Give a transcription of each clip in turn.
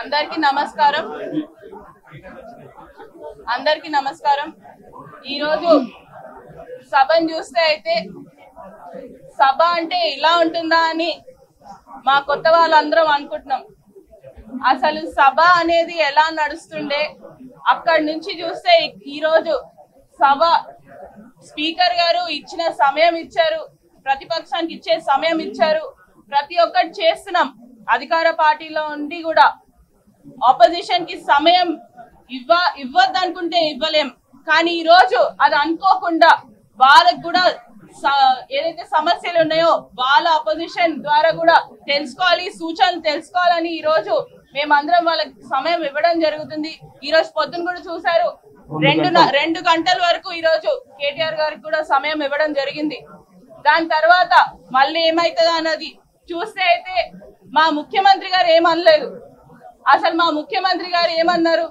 అందరికీ నమస్కారం ఈ రోజు సభను చూస్తే అయితే సభ అంటే ఇలా ఉంటుందా అని మా కొత్త వాళ్ళందరం అనుకుంటున్నాం. అసలు సభ అనేది ఎలా నడుస్తుండే అక్కడి నుంచి చూస్తే ఈ రోజు సభ స్పీకర్ గారు ఇచ్చిన సమయం ఇచ్చారు, ప్రతిపక్షానికి ఇచ్చే సమయం ఇచ్చారు, ప్రతి ఒక్కటి చేస్తున్నాం. అధికార పార్టీలో ఉండి కూడా ఆపోజిషన్ కి సమయం ఇవ్వద్దు అనుకుంటే ఇవ్వలేం. కానీ ఈ రోజు అది అనుకోకుండా వాళ్ళకు కూడా ఏదైతే సమస్యలు ఉన్నాయో వాళ్ళ అపోజిషన్ ద్వారా కూడా తెలుసుకోవాలి, సూచనలు తెలుసుకోవాలని ఈ రోజు మేమందరం వాళ్ళకి సమయం ఇవ్వడం జరుగుతుంది. ఈ రోజు పొద్దున కూడా చూసారు, 2 గంటల వరకు ఈ రోజు కేటీఆర్ గారికి కూడా సమయం ఇవ్వడం జరిగింది. దాని తర్వాత మళ్ళీ ఏమైతుందో అన్నది చూస్తే అయితే మా ముఖ్యమంత్రి గారు ఏమనలేదు. అసలు మా ముఖ్యమంత్రి గారు ఏమన్నారు,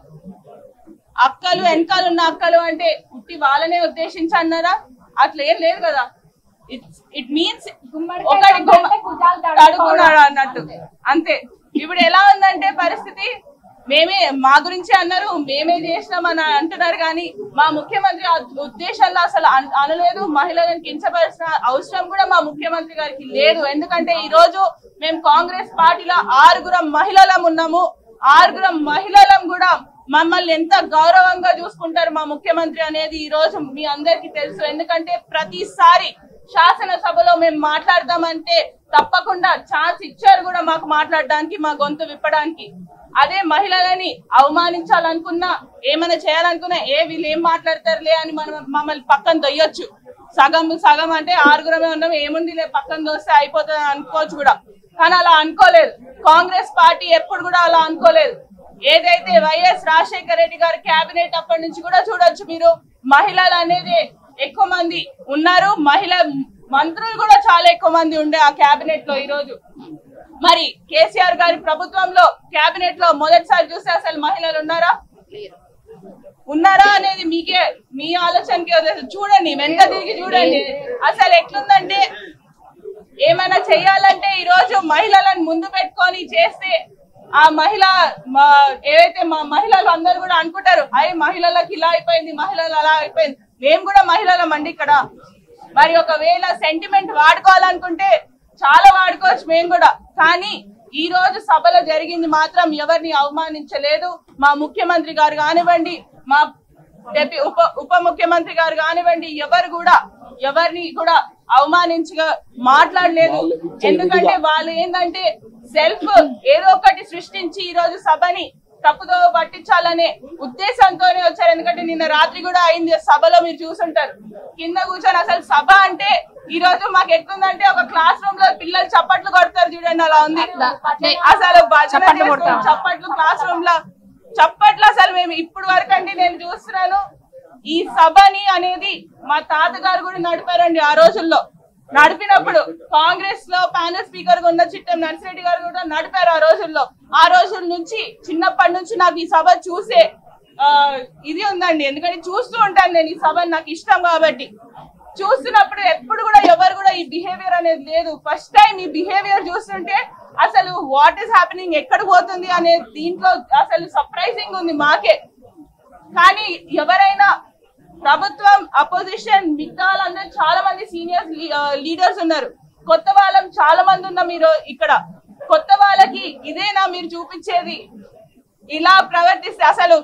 అక్కలు వెనకాలన్న అక్కలు అంటే ఉట్టి వాళ్ళనే ఉద్దేశించి అన్నారా? అట్లా ఏం లేదు కదా. ఇట్ మీన్స్ ఒకటి అడుగున్నాడు అన్నట్టు అంతే. ఇప్పుడు ఎలా ఉందంటే పరిస్థితి, మా గురించి అన్నారు, మేమే చేసినామని అంటున్నారు. కానీ మా ముఖ్యమంత్రి ఉద్దేశాల్లో అసలు అనలేదు. మహిళలను కించపరిచిన అవసరం కూడా మా ముఖ్యమంత్రి గారికి లేదు. ఎందుకంటే ఈ రోజు మేము కాంగ్రెస్ పార్టీలో 6 మహిళలం ఉన్నాము. 6 మహిళలం కూడా మమ్మల్ని ఎంత గౌరవంగా చూసుకుంటారు మా ముఖ్యమంత్రి అనేది ఈ రోజు మీ అందరికి తెలుసు. ఎందుకంటే ప్రతిసారి శాసనసభలో మేము మాట్లాడదామంటే తప్పకుండా ఛాన్స్ ఇచ్చారు కూడా మాకు మాట్లాడడానికి, మా గొంతు విప్పడానికి. అదే మహిళలని అవమానించాలనుకున్నా, ఏమైనా చేయాలనుకున్నా, వీళ్ళు ఏం మాట్లాడతారులే అని మమ్మల్ని పక్కన దొయ్యొచ్చు. సగం అంటే 6 ఉన్నాం, ఏముంది పక్కన దోస్తే అయిపోతుంది అనుకోవచ్చు కూడా. కానీ అలా అనుకోలేదు. కాంగ్రెస్ పార్టీ ఎప్పుడు కూడా అలా అనుకోలేదు. ఏదైతే వైఎస్ రాజశేఖర రెడ్డి గారి కేబినెట్ అప్పటి నుంచి కూడా చూడొచ్చు మీరు, మహిళలు అనేది ఎక్కువ మంది ఉన్నారు. మహిళా మంత్రులు కూడా చాలా ఎక్కువ మంది ఉండే ఆ కేబినెట్ లో. ఈ రోజు మరి కేసీఆర్ గారి ప్రభుత్వంలో కేబినెట్ లో మొదటిసారి చూస్తే అసలు మహిళలు ఉన్నారా అనేది మీ ఆలోచనకి చూడండి, వెనక తిరిగి చూడండి. అసలు ఎట్లుందంటే ఏమైనా చెయ్యాలంటే ఈ రోజు మహిళలను ముందు పెట్టుకొని చేస్తే ఆ ఏవైతే మా మహిళలు అందరూ కూడా అనుకుంటారు, మహిళలకు ఇలా అయిపోయింది, మహిళలు అలా అయిపోయింది. మేము కూడా మహిళలం అండి ఇక్కడ. మరి ఒకవేళ సెంటిమెంట్ వాడుకోవాలనుకుంటే చాలా వాడుకోవచ్చు మేము కూడా. కానీ ఈ రోజు సభలో జరిగింది మాత్రం ఎవరిని అవమానించలేదు. మా ముఖ్యమంత్రి గారు కానివ్వండి, మా ఉప ముఖ్యమంత్రి గారు కానివ్వండి, ఎవరిని కూడా అవమానించగా మాట్లాడలేదు. ఎందుకంటే వాళ్ళు ఏంటంటే సెల్ఫ్ ఏదో ఒకటి సృష్టించి ఈ రోజు సభని తప్పుదో పట్టించాలనే ఉద్దేశంతోనే వచ్చారు. ఎందుకంటే నిన్న రాత్రి కూడా అయింది సభలో, మీరు చూసుంటారు. కింద కూర్చొని అసలు సభ అంటే ఈ రోజు మాకు ఎట్లుందంటే ఒక క్లాస్ రూమ్ లో పిల్లలు చప్పట్లు కొడతారు చూడండి, అలా ఉంది. అసలు చప్పట్లు క్లాస్ రూమ్ లో చప్పట్లు. అసలు మేము ఇప్పుడు వరకు అండి నేను చూస్తున్నాను ఈ సభని అనేది మా తాతగారు కూడా నడిపారండి. ఆ రోజుల్లో నడిపినప్పుడు కాంగ్రెస్ లో ప్యానెల్ స్పీకర్ గా ఉన్న చిట్టెం నర్సిరెడ్డి గారు కూడా నడిపారు ఆ రోజుల్లో. ఆ రోజుల నుంచి చిన్నప్పటి నుంచి నాకు ఈ సభ చూసే ఇది ఉందండి. ఎందుకంటే చూస్తూ ఉంటాను నేను ఈ సభ, నాకు ఇష్టం కాబట్టి. చూస్తున్నప్పుడు ఎప్పుడు కూడా ఎవరు కూడా ఈ బిహేవియర్ అనేది లేదు. ఫస్ట్ టైం ఈ బిహేవియర్ చూస్తుంటే అసలు వాట్ ఈస్ హ్యాపెనింగ్, ఎక్కడ పోతుంది అనే దీంట్లో అసలు సర్ప్రైజింగ్ ఉంది మాకే. కానీ ఎవరైనా ప్రభుత్వం, అపోజిషన్, మిగతా వాళ్ళందరూ చాలా మంది సీనియర్ లీడర్స్ ఉన్నారు. కొత్త వాళ్ళం చాలా మంది ఉన్నాం మీరు ఇక్కడ. కొత్త వాళ్ళకి ఇదేనా మీరు చూపించేది? ఇలా ప్రవర్తిస్తే అసలు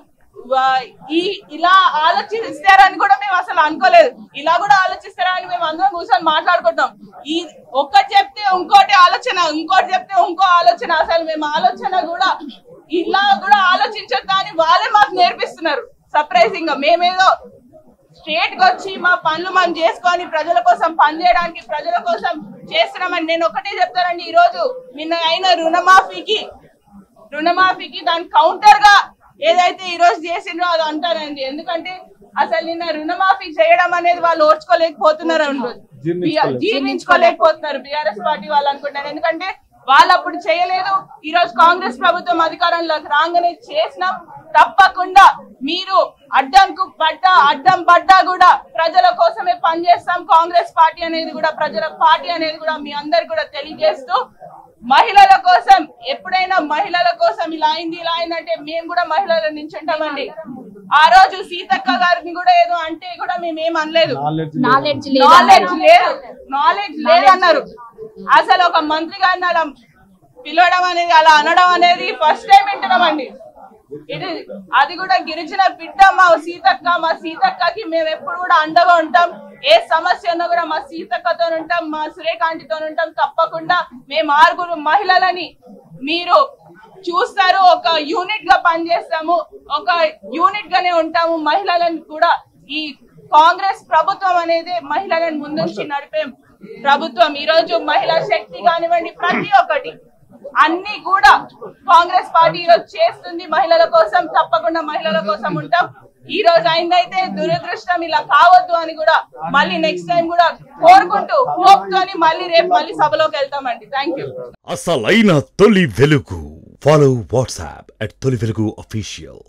ఇలా ఆలోచిస్తారని కూడా మేము అసలు అనుకోలేదు. ఇలా కూడా ఆలోచిస్తారని మేము అందరం కూర్చొని మాట్లాడుకుంటాం. ఒక్కటి చెప్తే ఇంకోటి ఆలోచన, ఇంకోటి చెప్తే ఇంకో ఆలోచన. అసలు మేము ఆలోచన కూడా ఇలా కూడా ఆలోచించొద్దా అని వాళ్ళే మాకు నేర్పిస్తున్నారు. సర్ప్రైజింగ్ గా మేమేదో స్టేట్ కి వచ్చి మా పనులు మనం చేసుకొని ప్రజల కోసం పనిచేయడానికి, ప్రజల కోసం చేస్తున్నామని నేను ఒకటే చెప్తానండి. ఈ రోజు నిన్న అయిన రుణమాఫీకి దాని కౌంటర్ గా ఏదైతే ఈ రోజు చేసిండ్రో అది అంటానండి. ఎందుకంటే అసలు నిన్న రుణమాఫీ చేయడం అనేది వాళ్ళు ఓర్చుకోలేకపోతున్నారు, జీర్ణించుకోలేకపోతున్నారు బీఆర్ఎస్ పార్టీ వాళ్ళు అనుకుంటారు. ఎందుకంటే వాళ్ళు అప్పుడు చేయలేదు. ఈ రోజు కాంగ్రెస్ ప్రభుత్వం అధికారంలోకి రాగానే చేసినాం. తప్పకుండా మీరు అడ్డం పడ్డా కూడా ప్రజల కోసమే పనిచేస్తాం. కాంగ్రెస్ పార్టీ అనేది కూడా ప్రజల పార్టీ అనేది కూడా మీ అందరికి కూడా తెలియజేస్తూ మహిళల కోసం ఎప్పుడైనా మహిళల కోసం ఇలా అయిందంటే మేము కూడా మహిళల నుంచి ఉంటామండి. ఆ రోజు సీతక్క గారిని కూడా ఏదో అంటే కూడా మేమేం అనలేదు, నాలెడ్జ్ లేదన్నారు. అసలు ఒక మంత్రి గారిని అలా పిలవడం అనేది, అలా అనడం అనేది ఫస్ట్ టైం వింటున్నామండి. అది కూడా గిరిజన బిడ్డ మా సీతక్కకి మేము ఎప్పుడు కూడా అండగా ఉంటాం. ఏ సమస్య ఉన్నా కూడా మా సీతక్కతో ఉంటాం, మా సురేఖ ఆంటీతో ఉంటాం. తప్పకుండా మేము 6 మహిళలని మీరు చూస్తారు, ఒక యూనిట్ గా పనిచేస్తాము, ఒక యూనిట్ గానే ఉంటాము. మహిళలను కూడా ఈ కాంగ్రెస్ ప్రభుత్వం అనేది మహిళలను ముందుంచి నడిపే ప్రభుత్వం. ఈ రోజు మహిళా శక్తి కానివ్వండి, ప్రతి ఒక్కటి అన్ని కూడా కాంగ్రెస్ పార్టీ ఈరోజు చేస్తుంది మహిళల కోసం. తప్పకుండా మహిళల కోసం ఉంటాం. ఈ రోజు అయిందైతే దురదృష్టం, ఇలా కావద్దు అని కూడా మళ్ళీ నెక్స్ట్ టైం కూడా కోరుకుంటూ హోప్ తోని రేపు సభలోకి వెళ్తామండి. Thank you. అసలైన తొలి వెలుగు. ఫాలో వాట్సాప్ @తొలి వెలుగు official.